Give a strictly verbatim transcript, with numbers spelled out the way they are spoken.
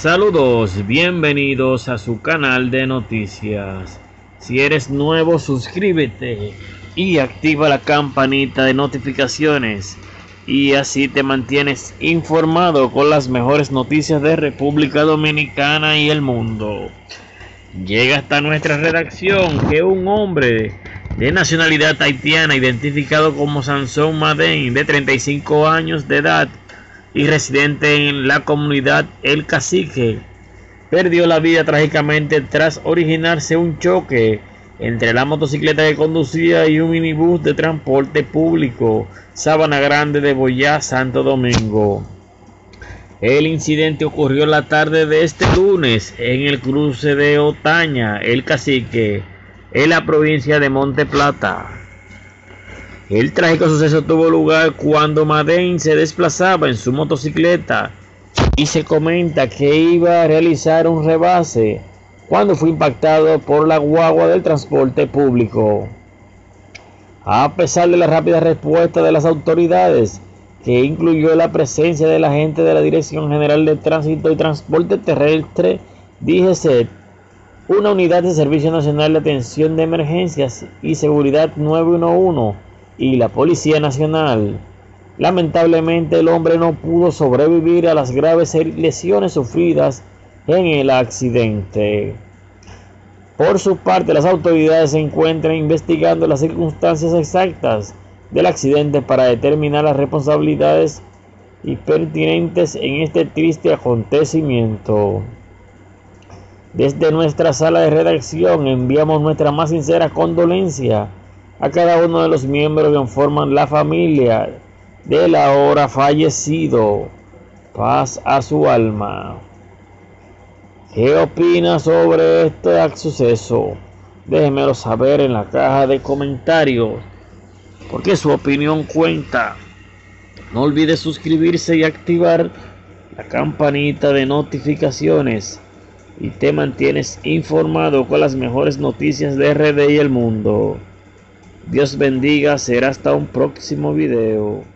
Saludos, bienvenidos a su canal de noticias. Si eres nuevo, suscríbete y activa la campanita de notificaciones y así te mantienes informado con las mejores noticias de República Dominicana y el mundo. Llega hasta nuestra redacción que un hombre de nacionalidad haitiana identificado como Sansón Madén, de treinta y cinco años de edad y residente en la comunidad El Cacique, perdió la vida trágicamente tras originarse un choque entre la motocicleta que conducía y un minibús de transporte público Sabana Grande de Boyá, Santo Domingo. El incidente ocurrió la tarde de este lunes en el cruce de Otaña, El Cacique, en la provincia de Monte Plata. El trágico suceso tuvo lugar cuando Madén se desplazaba en su motocicleta y se comenta que iba a realizar un rebase cuando fue impactado por la guagua del transporte público. A pesar de la rápida respuesta de las autoridades, que incluyó la presencia del agente de la Dirección General de Tránsito y Transporte Terrestre, D G C E T, una unidad de Servicio Nacional de Atención de Emergencias y Seguridad nueve uno uno y la Policía Nacional, lamentablemente el hombre no pudo sobrevivir a las graves lesiones sufridas en el accidente. Por su parte, las autoridades se encuentran investigando las circunstancias exactas del accidente para determinar las responsabilidades y pertinentes en este triste acontecimiento. Desde nuestra sala de redacción enviamos nuestra más sincera condolencia a cada uno de los miembros que forman la familia del ahora fallecido. Paz a su alma. ¿Qué opina sobre este suceso? Déjenmelo saber en la caja de comentarios, porque su opinión cuenta. No olvides suscribirse y activar la campanita de notificaciones y te mantienes informado con las mejores noticias de R D y el mundo. Dios bendiga, será hasta un próximo video.